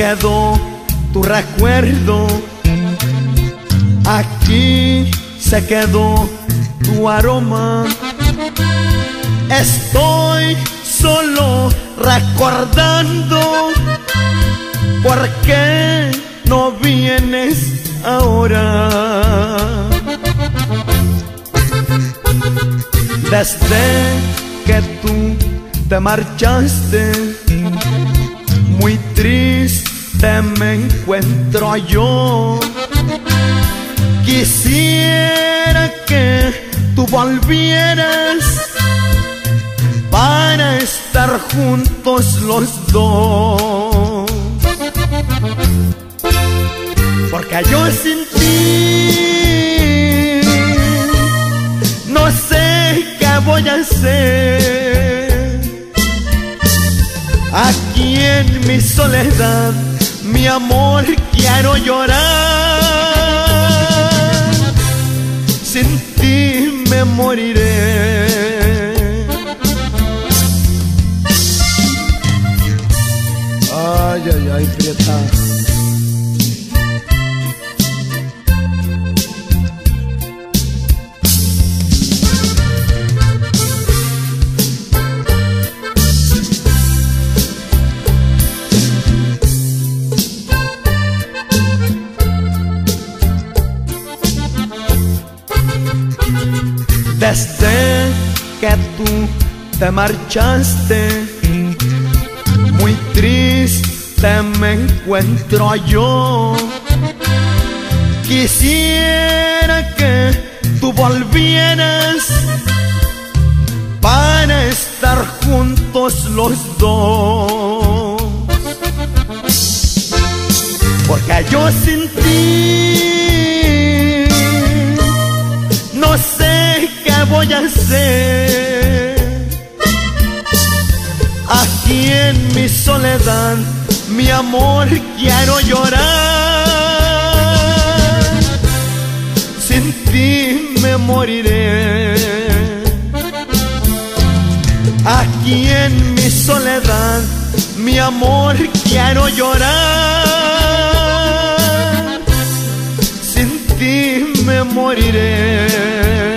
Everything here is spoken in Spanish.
quedó tu recuerdo, aquí se quedó tu aroma. Estoy solo recordando por qué no vienes ahora. Desde que tú te marchaste, muy triste me encuentro yo. Quisiera que tú volvieras para estar juntos los dos, porque yo sin ti no sé qué voy a hacer. Aquí en mi soledad, mi amor, quiero llorar. Sin ti me moriré. Ay, ay, ay, Prieta. Desde que tú te marchaste, muy triste me encuentro yo. Quisiera que tú volvieras para estar juntos los dos, porque yo sin ti no sé qué voy a hacer. Aquí en mi soledad, mi amor, quiero llorar. Sin ti me moriré. Aquí en mi soledad, mi amor, quiero llorar. Sin ti me moriré.